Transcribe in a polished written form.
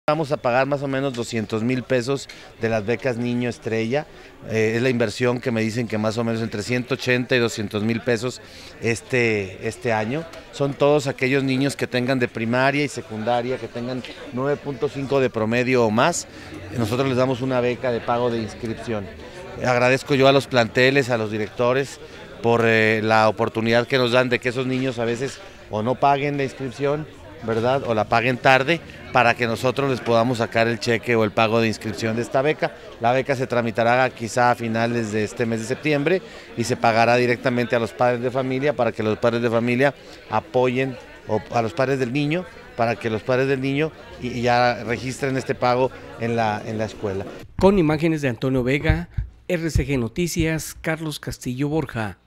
Vamos a pagar más o menos 200,000 pesos de las becas Niño Estrella. Es la inversión que me dicen que más o menos entre 180 y 200,000 pesos este año. Son todos aquellos niños que tengan de primaria y secundaria, que tengan 9.5 de promedio o más. Nosotros les damos una beca de pago de inscripción. Agradezco yo a los planteles, a los directores, por la oportunidad que nos dan de que esos niños a veces o no paguen la inscripción, ¿verdad? O la paguen tarde, para que nosotros les podamos sacar el cheque o el pago de inscripción de esta beca. La beca se tramitará quizá a finales de este mes de septiembre y se pagará directamente a los padres de familia, para que los padres de familia apoyen a los padres del niño, para que los padres del niño ya registren este pago en la escuela. Con imágenes de Antonio Vega, RCG Noticias, Carlos Castillo Borja.